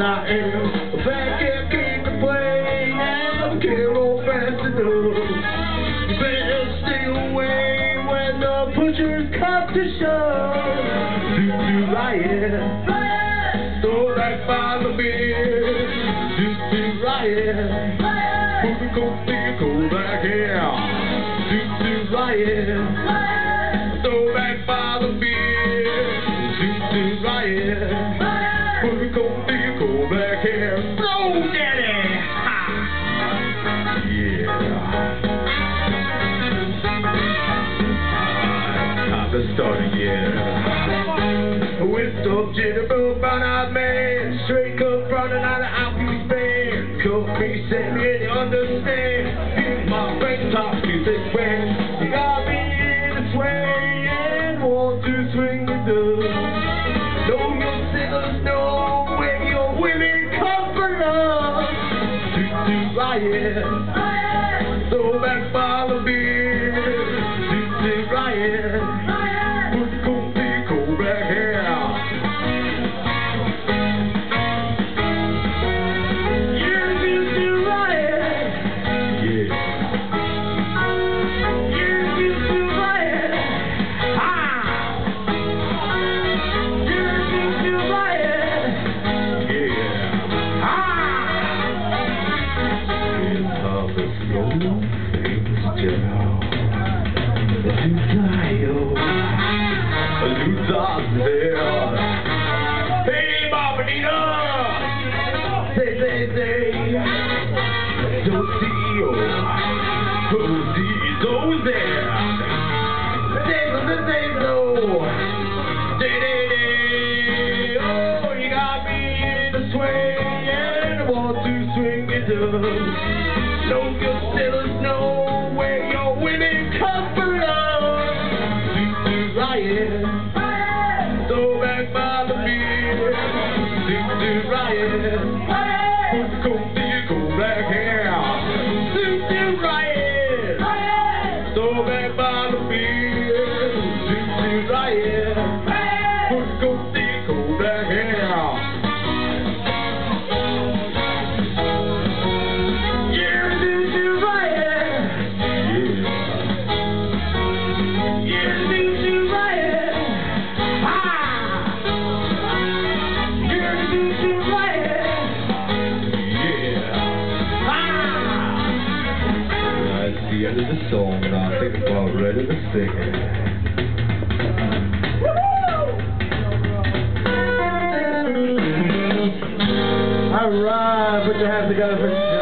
I am back here, keep the plane, and can't go fast enough. You better stay away when the pushers come to shove. Zoot Suit Riot, throw back by the beer. Zoot Suit Riot, put the cold steel cold back here. Zoot Suit Riot, throw back by the beer. Zoot Suit Riot, put the cold steel cold back here. Blow, daddy! Ha! Yeah. Time to start again. Whipped up jitterbug, brown-eyed man, straight cut running out of Alfie's band. Cut me, set me, and you understand. Get my brain top music brand. You got me in a sway and want to swing the dub. Know your sailors know where your women come from. Zoot Suit Riot, throw back by the beer. Zoot Suit Riot, put the cold steel cold back here. Hey, Mama Nina! Say, don't see you. Who sees those there? Say no. Oh, you got me in the swing and I want to swing it up. No good sailors know where your women come from. Zoot Suit Riot, throw back by the beer. Zoot Suit Riot, put the cold steel cold back here. Zoot Suit Riot, throw back by the beer. Zoot Suit Riot, put the cold steel cold back here. The end of the song, and I think about ready to sing it. Alright, put your hands together for